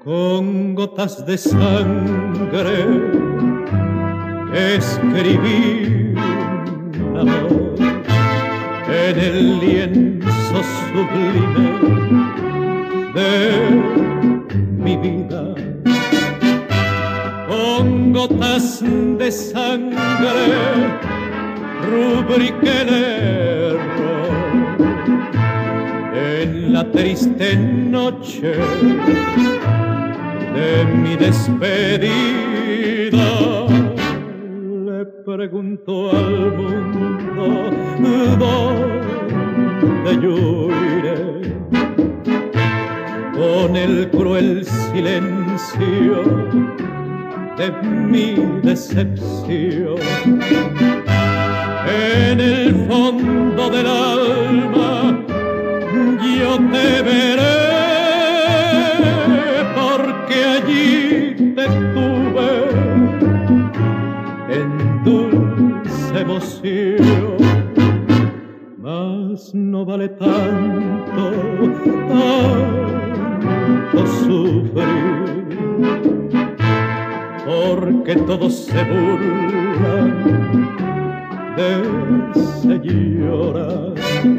Con gotas de sangre escribí un amor en el lienzo sublime de mi vida. Con gotas de sangre rubriqué el error en la triste noche de mi despedida. Le pregunto al mundo dónde yo iré con el cruel silencio de mi decepción. En el fondo del alma yo te veré, porque allí te tuve en dulce emoción. Mas no vale tanto sufrir, porque todos se burlan de señoras.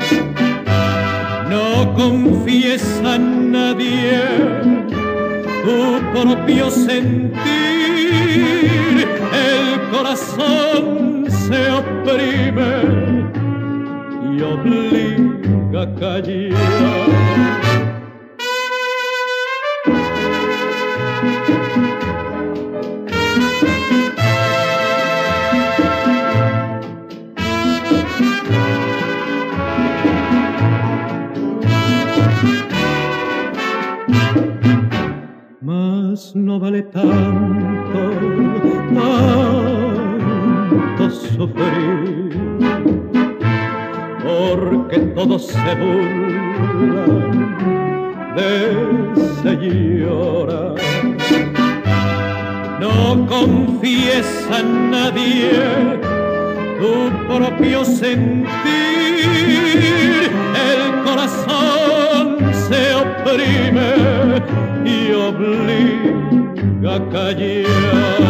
No confiesa a nadie tu propio sentir, el corazón se oprime y obliga a callar. Mas no vale tanto sufrir, porque todos se burlan de señora. No confiesa a nadie tu propio sentir, el corazón se oprime y obliga a callar.